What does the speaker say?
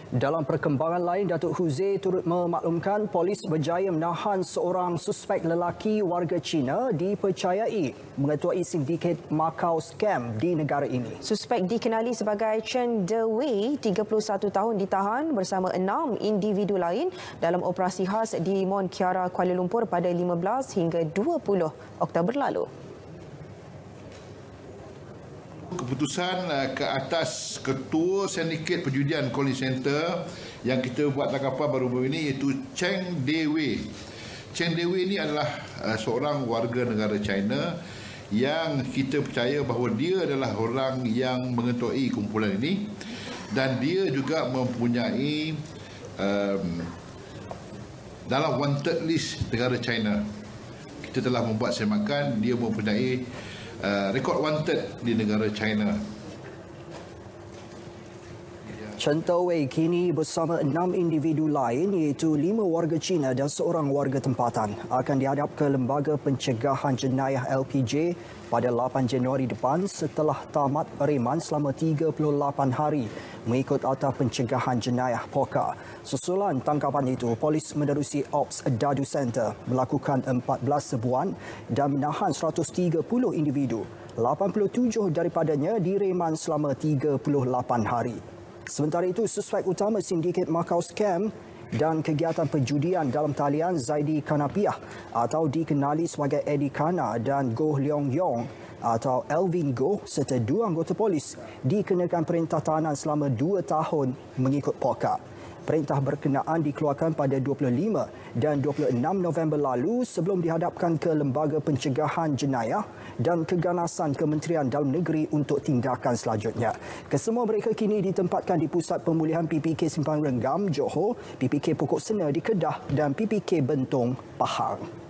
Dalam perkembangan lain, Datuk Huze turut memaklumkan polis berjaya menahan seorang suspek lelaki warga Cina dipercayai mengetuai sindiket Macau scam di negara ini. Suspek dikenali sebagai Chen Dewei, 31 tahun ditahan bersama 6 individu lain dalam operasi khas di Mont Kiara, Kuala Lumpur pada 15 hingga 20 Oktober lalu. Keputusan ke atas Ketua Sindiket Perjudian Calling Center yang kita buat tangkapan baru-baru ini iaitu Chen Dewei. Chen Dewei ini adalah seorang warga negara China yang kita percaya bahawa dia adalah orang yang mengetuai kumpulan ini dan dia juga mempunyai dalam wanted list negara China. Kita telah membuat semakan dia mempunyai rekod wanted di negara China. Chen Dewei kini bersama 6 individu lain iaitu 5 warga Cina dan seorang warga tempatan akan dihadap ke Lembaga Pencegahan Jenayah LPJ pada 8 Januari depan setelah tamat reman selama 38 hari mengikut Akta Pencegahan Jenayah POKA. Susulan tangkapan itu, polis menerusi Ops Dadu Center melakukan 14 serbuan dan menahan 130 individu. 87 daripadanya direman selama 38 hari. Sementara itu, suspek utama sindiket Macau scam dan kegiatan perjudian dalam talian Zaidi Kanapiah atau dikenali sebagai Eddie Kana dan Goh Leong Yong atau Elvin Goh serta 2 anggota polis dikenakan perintah tahanan selama 2 tahun mengikut POKA. Perintah berkenaan dikeluarkan pada 25 dan 26 November lalu sebelum dihadapkan ke Lembaga Pencegahan Jenayah dan Keganasan Kementerian Dalam Negeri untuk tindakan selanjutnya. Kesemua mereka kini ditempatkan di Pusat Pemulihan PPK Simpang Renggam, Johor, PPK Pokok Sena di Kedah dan PPK Bentong, Pahang.